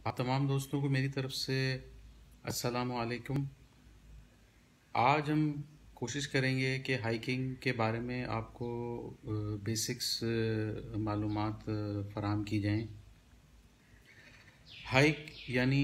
आप तमाम दोस्तों को मेरी तरफ से अस्सलामु अलैकुम। आज हम कोशिश करेंगे कि हाइकिंग के बारे में आपको बेसिक्स मालूमात फराहम की जाएं। हाइक यानी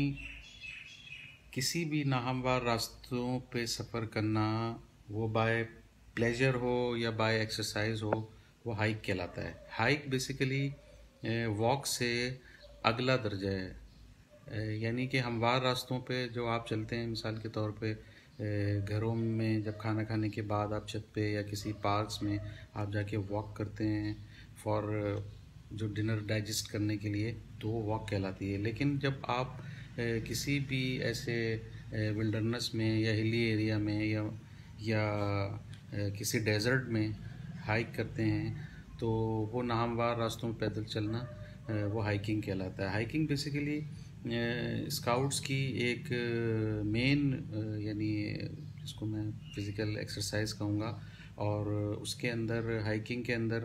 किसी भी नाहमवार रास्तों पे सफ़र करना, वो बाय प्लेजर हो या बाय एक्सरसाइज हो, वो हाइक कहलाता है। हाइक बेसिकली वॉक से अगला दर्जा है। यानी कि हमवार रास्तों पे जो आप चलते हैं, मिसाल के तौर पे घरों में जब खाना खाने के बाद आप छत पे या किसी पार्क्स में आप जाके वॉक करते हैं फॉर जो डिनर डाइजेस्ट करने के लिए, तो वो वॉक कहलाती है। लेकिन जब आप किसी भी ऐसे विल्डरनेस में या हिली एरिया में या किसी डेजर्ट में हाइक करते हैं, तो वो नाहमवार रास्तों में पैदल चलना वो हाइकिंग कहलाता है। हाइकिंग बेसिकली स्काउट्स की एक मेन यानी जिसको मैं फ़िज़िकल एक्सरसाइज कहूँगा, और उसके अंदर हाइकिंग के अंदर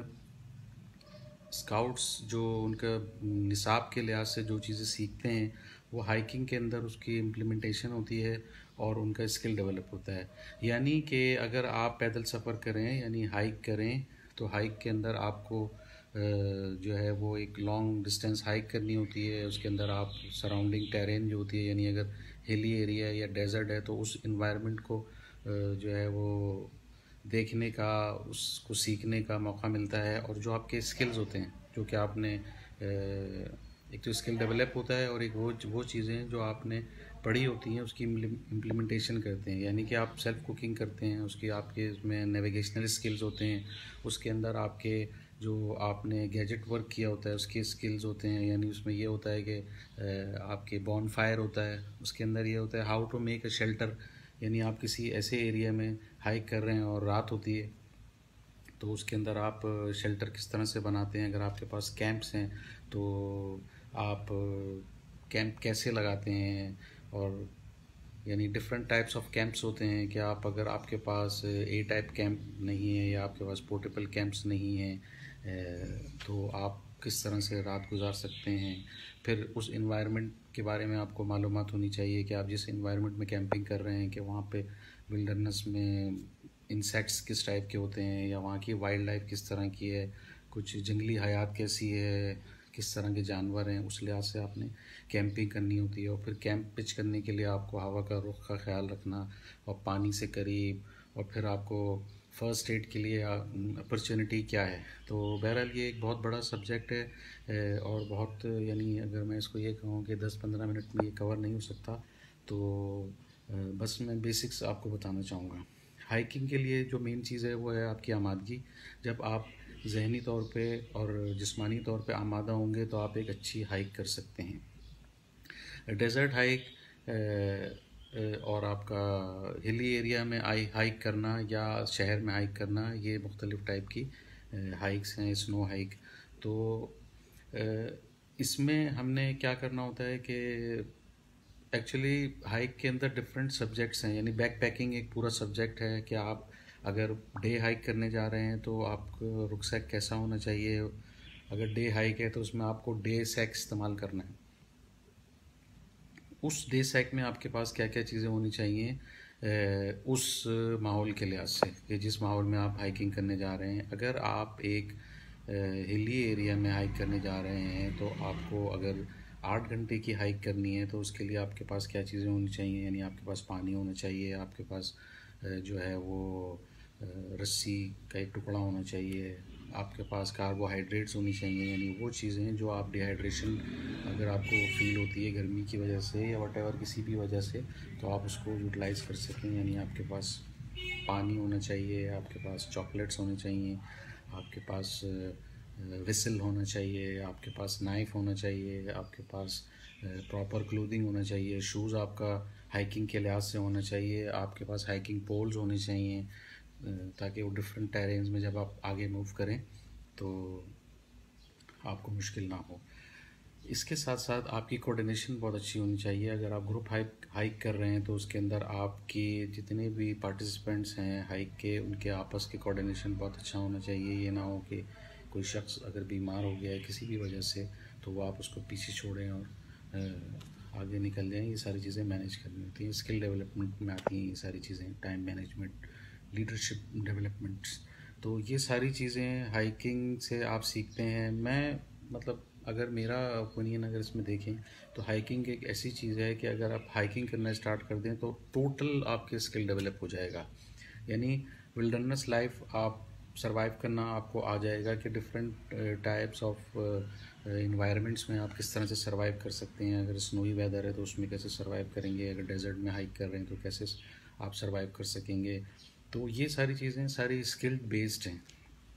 स्काउट्स जो उनका निसाब के लिहाज से जो चीज़ें सीखते हैं, वो हाइकिंग के अंदर उसकी इम्प्लीमेंटेशन होती है और उनका स्किल डेवलप होता है। यानी कि अगर आप पैदल सफ़र करें यानी हाइक करें, तो हाइक के अंदर आपको जो है वो एक लॉन्ग डिस्टेंस हाइक करनी होती है। उसके अंदर आप सराउंडिंग टेरेन जो होती है, यानी अगर हिली एरिया या डेजर्ट है, तो उस इन्वायरमेंट को जो है वो देखने का, उसको सीखने का मौका मिलता है। और जो आपके स्किल्स होते हैं, जो कि आपने एक तो स्किल डेवलप होता है, और एक वो चीज़ें जो आपने पढ़ी होती हैं उसकी इम्प्लीमेंटेशन करते हैं। यानी कि आप सेल्फ कुकिंग करते हैं, उसकी आपके उसमें नेविगेशनल स्किल्स होते हैं। उसके अंदर आपके जो आपने गैजेट वर्क किया होता है उसके स्किल्स होते हैं। यानी उसमें ये होता है कि आपके बॉन फायर होता है, उसके अंदर ये होता है how to make a shelter. यानी आप किसी ऐसे एरिया में हाइक कर रहे हैं और रात होती है, तो उसके अंदर आप शेल्टर किस तरह से बनाते हैं। अगर आपके पास कैंप्स हैं तो आप कैंप कैसे लगाते हैं, और यानी डिफरेंट टाइप्स ऑफ कैंप्स होते हैं कि आप अगर आपके पास ए टाइप कैंप नहीं है या आपके पास पोर्टेबल कैंप्स नहीं हैं, तो आप किस तरह से रात गुजार सकते हैं। फिर उस इन्वायरमेंट के बारे में आपको मालूमात होनी चाहिए कि आप जिस इन्वायरमेंट में कैंपिंग कर रहे हैं, कि वहाँ पे विल्डरनेस में इंसेक्ट्स किस टाइप के होते हैं, या वहाँ की वाइल्ड लाइफ किस तरह की है, कुछ जंगली हयात कैसी है, किस तरह के जानवर हैं, उस लिहाज से आपने कैंपिंग करनी होती है। और फिर कैंप पिच करने के लिए आपको हवा का रुख का ख्याल रखना, और पानी से करीब, और फिर आपको फ़र्स्ट एड के लिए अपॉर्चुनिटी क्या है। तो बहरहाल ये एक बहुत बड़ा सब्जेक्ट है, और बहुत यानी अगर मैं इसको ये कहूँ कि 10-15 मिनट में ये कवर नहीं हो सकता, तो बस मैं बेसिक्स आपको बताना चाहूँगा। हाइकिंग के लिए जो मेन चीज़ है वो है आपकी आमादगी। जब आप ज़हनी तौर पे और जिस्मानी तौर पे आमादा होंगे, तो आप एक अच्छी हाइक कर सकते हैं। डेज़र्ट हाइक और आपका हिली एरिया में हाइक करना या शहर में हाइक करना, ये मुख्तलिफ़ टाइप की हाइक्स हैं। स्नो हाइक, तो इसमें हमने क्या करना होता है कि एक्चुअली हाइक के अंदर डिफरेंट सब्जेक्ट्स हैं। यानी बैक पैकिंग एक पूरा सब्जेक्ट है कि आप अगर डे हाइक करने जा रहे हैं तो आपको रुकसैक कैसा होना चाहिए। अगर डे हाइक है तो उसमें आपको डे सैक इस्तेमाल करना है। उस डे सैक में आपके पास क्या क्या चीज़ें होनी चाहिए उस माहौल के लिहाज से, कि जिस माहौल में आप हाइकिंग करने जा रहे हैं। अगर आप एक हिली एरिया में हाइक करने जा रहे हैं, तो आपको अगर 8 घंटे की हाइक करनी है, तो उसके लिए आपके पास क्या चीज़ें होनी चाहिए। यानी आपके पास पानी होना चाहिए, आपके पास जो है वो रस्सी का एक टुकड़ा होना चाहिए, आपके पास कार्बोहाइड्रेट्स होनी चाहिए। यानी वो चीज़ें जो आप डिहाइड्रेशन अगर आपको फील होती है गर्मी की वजह से या वटेवर किसी भी वजह से, तो आप उसको यूटिलाइज़ कर सकें। यानी आपके पास पानी होना चाहिए, आपके पास चॉकलेट्स होने चाहिए, आपके पास विसल होना चाहिए, आपके पास नाइफ़ होना चाहिए, आपके पास प्रॉपर क्लोथिंग होना चाहिए, शूज़ आपका हाइकिंग के लिहाज से होना चाहिए, आपके पास हाइकिंग पोल्स होने चाहिए, ताकि वो डिफरेंट टेरेन्स में जब आप आगे मूव करें तो आपको मुश्किल ना हो। इसके साथ साथ आपकी कोऑर्डिनेशन बहुत अच्छी होनी चाहिए। अगर आप ग्रुप हाइक हाइक कर रहे हैं, तो उसके अंदर आपके जितने भी पार्टिसिपेंट्स हैं हाइक के, उनके आपस के कोऑर्डिनेशन बहुत अच्छा होना चाहिए। ये ना हो कि कोई शख्स अगर बीमार हो गया है किसी भी वजह से, तो वो आप उसको पीछे छोड़ें और आगे निकल जाएं, ये सारी चीज़ें मैनेज करनी होती हैं। स्किल डेवलपमेंट में आती हैं ये सारी चीज़ें, टाइम मैनेजमेंट, लीडरशिप डेवलपमेंट्स। तो ये सारी चीज़ें हाइकिंग से आप सीखते हैं। मैं मतलब अगर मेरा ओपिनियन अगर इसमें देखें तो हाइकिंग एक ऐसी चीज़ है कि अगर आप हाइकिंग करना स्टार्ट कर दें तो टोटल आपके स्किल डेवलप हो जाएगा। यानी विल्डरनेस लाइफ आप सरवाइव करना आपको आ जाएगा कि डिफरेंट टाइप्स ऑफ इन्वायरमेंट्स में आप किस तरह से सरवाइव कर सकते हैं। अगर स्नोई वेदर है तो उसमें कैसे सरवाइव करेंगे, अगर डेजर्ट में हाइक कर रहे हैं तो कैसे आप सरवाइव कर सकेंगे। तो ये सारी चीज़ें सारी स्किल बेस्ड हैं।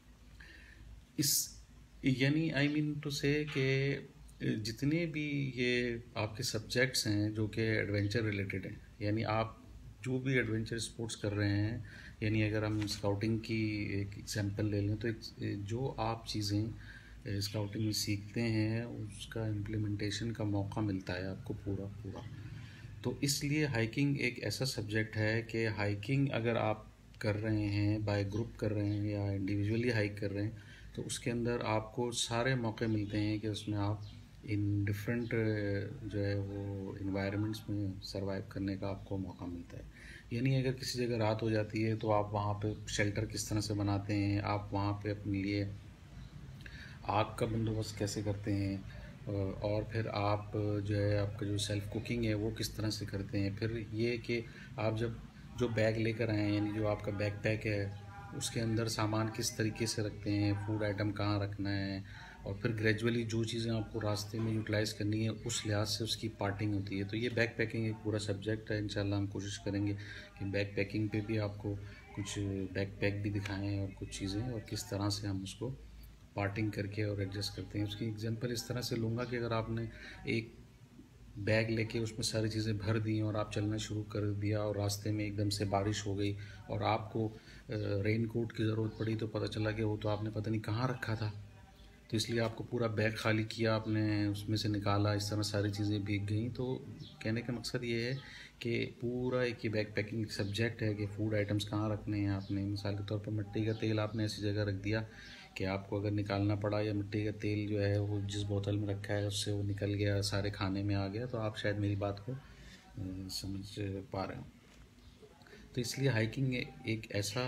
इस यानी आई मीन टू से कि जितने भी ये आपके सब्जेक्ट्स हैं जो कि एडवेंचर रिलेटेड हैं, यानी आप जो भी एडवेंचर स्पोर्ट्स कर रहे हैं, यानी अगर हम स्काउटिंग की एक एग्जांपल ले लें तो जो आप चीज़ें स्काउटिंग में सीखते हैं उसका इम्प्लीमेंटेशन का मौका मिलता है आपको पूरा पूरा। तो इसलिए हाइकिंग एक ऐसा सब्जेक्ट है कि हाइकिंग अगर आप कर रहे हैं, बाय ग्रुप कर रहे हैं या इंडिविजुअली हाइक कर रहे हैं, तो उसके अंदर आपको सारे मौके मिलते हैं कि उसमें आप इन डिफरेंट जो है वो इन्वायरमेंट्स में सरवाइव करने का आपको मौका मिलता है। यानी अगर किसी जगह रात हो जाती है तो आप वहाँ पे शेल्टर किस तरह से बनाते हैं, आप वहाँ पे अपने लिए आग का बंदोबस्त कैसे करते हैं, और फिर आप जो है आपका जो सेल्फ कुकिंग है वो किस तरह से करते हैं। फिर ये कि आप जब जो बैग लेकर आए हैं, यानी जो आपका बैग पैक है उसके अंदर सामान किस तरीके से रखते हैं, फूड आइटम कहाँ रखना है, और फिर ग्रेजुअली जो चीज़ें आपको रास्ते में यूटिलाइज़ करनी है उस लिहाज से उसकी पार्टिंग होती है। तो ये बैग पैकिंग एक पूरा सब्जेक्ट है। इंशाल्लाह हम कोशिश करेंगे कि बैग पैकिंग पे भी आपको कुछ बैग पैक भी दिखाएं और कुछ चीज़ें, और किस तरह से हम उसको पार्टिंग करके और एडजस्ट करते हैं। उसकी एग्जांपल इस तरह से लूँगा कि अगर आपने एक बैग लेके उसमें सारी चीज़ें भर दी और आप चलना शुरू कर दिया और रास्ते में एकदम से बारिश हो गई और आपको रेन कोट की ज़रूरत पड़ी, तो पता चला कि वो तो आपने पता नहीं कहाँ रखा था। तो इसलिए आपको पूरा बैग खाली किया आपने, उसमें से निकाला, इस तरह सारी चीज़ें भीग गई। तो कहने का मकसद ये है कि पूरा एक ये बैग पैकिंग सब्जेक्ट है कि फ़ूड आइटम्स कहाँ रखने हैं आपने। मिसाल के तौर पर मिट्टी का तेल आपने ऐसी जगह रख दिया कि आपको अगर निकालना पड़ा, या मिट्टी का तेल जो है वो जिस बोतल में रखा है उससे वो निकल गया, सारे खाने में आ गया, तो आप शायद मेरी बात को समझ पा रहे हो। तो इसलिए हाइकिंग एक ऐसा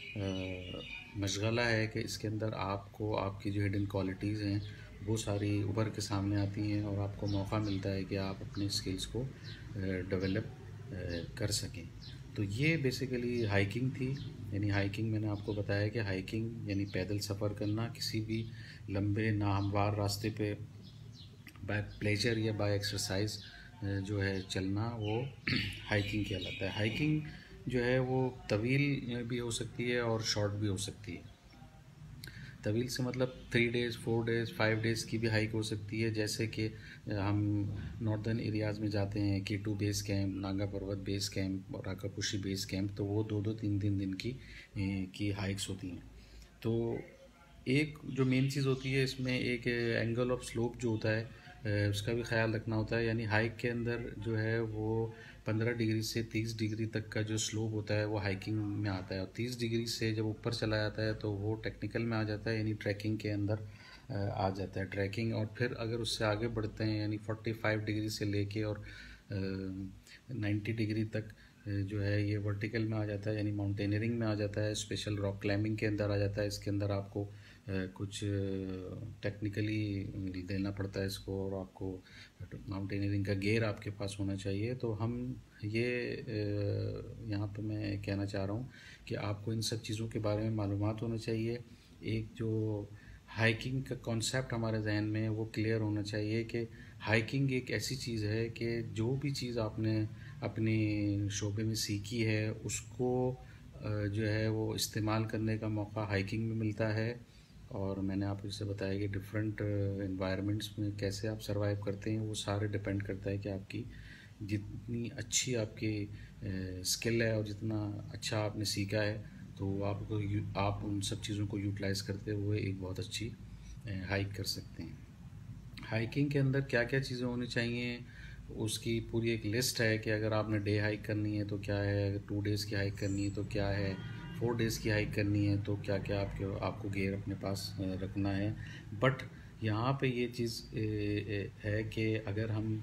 मशगला है कि इसके अंदर आपको आपकी जो हिडन क्वालिटीज़ हैं वो सारी उभर के सामने आती हैं और आपको मौका मिलता है कि आप अपने स्किल्स को डेवलप कर सकें। तो ये बेसिकली हाइकिंग थी। यानी हाइकिंग मैंने आपको बताया कि हाइकिंग यानी पैदल सफ़र करना, किसी भी लंबे नाहमवार रास्ते पे बाय प्लेजर या बाय एक्सरसाइज जो है चलना, वो हाइकिंग कहलाता है। हाइकिंग जो है वो तवील भी हो सकती है और शॉर्ट भी हो सकती है। तवील से मतलब 3 डेज़ 4 डेज़ 5 डेज़ की भी हाइक हो सकती है। जैसे कि हम नॉर्दर्न एरियाज़ में जाते हैं, K2 बेस कैंप, नागा पर्वत बेस कैंप और राकापुशी बेस कैंप, तो वो 2-2 3-3 दिन की हाइक्स होती हैं। तो एक जो मेन चीज़ होती है इसमें, एक एंगल ऑफ स्लोप जो होता है उसका भी ख्याल रखना होता है। यानी हाइक के अंदर जो है वो 15 डिग्री से 30 डिग्री तक का जो स्लोप होता है वो हाइकिंग में आता है, और 30 डिग्री से जब ऊपर चला जाता है तो वो टेक्निकल में आ जाता है, यानी ट्रैकिंग के अंदर आ जाता है ट्रैकिंग। और फिर अगर उससे आगे बढ़ते हैं यानी 45 डिग्री से लेके और 90 डिग्री तक जो है ये वर्टिकल में आ जाता है, यानी माउंटेनियरिंग में आ जाता है, स्पेशल रॉक क्लाइंबिंग के अंदर आ जाता है। इसके अंदर आपको कुछ टेक्निकली देना पड़ता है इसको, और आपको माउंटेनियरिंग का गियर आपके पास होना चाहिए। तो हम ये यहाँ पे मैं कहना चाह रहा हूँ कि आपको इन सब चीज़ों के बारे में मालूमात होना चाहिए। एक जो हाइकिंग का कॉन्सेप्ट हमारे जहन में है वो क्लियर होना चाहिए कि हाइकिंग एक ऐसी चीज़ है कि जो भी चीज़ आपने अपनी शोबे में सीखी है उसको जो है वो इस्तेमाल करने का मौका हाइकिंग में मिलता है। और मैंने आपको जैसे बताया कि डिफरेंट एनवायरनमेंट्स में कैसे आप सरवाइव करते हैं, वो सारे डिपेंड करता है कि आपकी जितनी अच्छी आपकी स्किल है और जितना अच्छा आपने सीखा है, तो आपको आप उन सब चीज़ों को यूटिलाइज़ करते हुए एक बहुत अच्छी हाइक कर सकते हैं। हाइकिंग के अंदर क्या क्या चीज़ें होनी चाहिए उसकी पूरी एक लिस्ट है कि अगर आपने डे हाइक करनी है तो क्या है, अगर 2 डेज़ की हाइक करनी है तो क्या है, 4 डेज़ की हाइक करनी है तो क्या क्या आपको गियर अपने पास रखना है। बट यहाँ पे ये चीज़ है कि अगर हम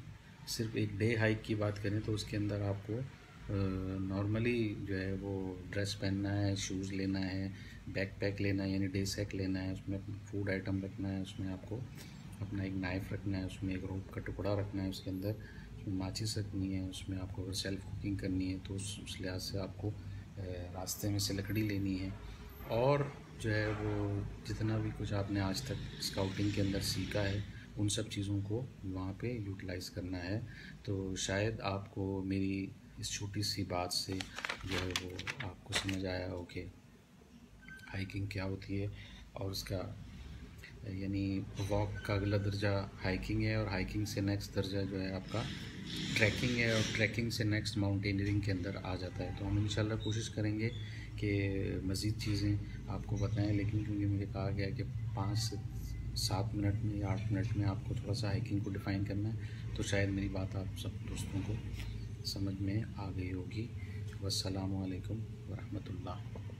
सिर्फ एक डे हाइक की बात करें तो उसके अंदर आपको नॉर्मली जो है वो ड्रेस पहनना है, शूज़ लेना है, बैकपैक लेना है यानी डे सैक लेना है, उसमें फूड आइटम रखना है, उसमें आपको अपना एक नाइफ़ रखना है, उसमें एक रोप का टुकड़ा रखना है, उसके अंदर उसमें माचिस रखनी है, उसमें आपको अगर सेल्फ़ कुकिंग करनी है तो उस लिहाज से आपको रास्ते में से लकड़ी लेनी है। और जो है वो जितना भी कुछ आपने आज तक स्काउटिंग के अंदर सीखा है उन सब चीज़ों को वहाँ पे यूटिलाइज़ करना है। तो शायद आपको मेरी इस छोटी सी बात से जो है वो आपको समझ आया हो कि हाइकिंग क्या होती है और उसका यानी वॉक का अगला दर्जा हाइकिंग है और हाइकिंग से नेक्स्ट दर्जा जो है आपका ट्रैकिंग है और ट्रैकिंग से नेक्स्ट माउंटेनियरिंग के अंदर आ जाता है। तो हम इंशाल्लाह कोशिश करेंगे कि मज़ीद चीज़ें आपको बताएं, लेकिन क्योंकि मुझे कहा गया कि 5 से 7 मिनट में या 8 मिनट में आपको थोड़ा सा हाइकिंग को डिफ़ाइन करना है, तो शायद मेरी बात आप सब दोस्तों को समझ में आ गई होगी। वस्सलामु अलैकुम वरहमतुल्लाह।